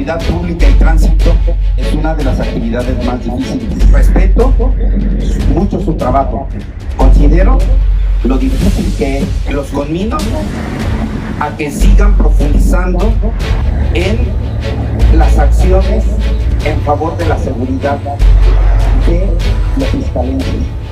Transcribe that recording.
seguridad pública y tránsito es una de las actividades más difíciles. Respeto mucho su trabajo. Considero lo difícil que es. Los conmino a que sigan profundizando en las acciones en favor de la seguridad de los fiscales.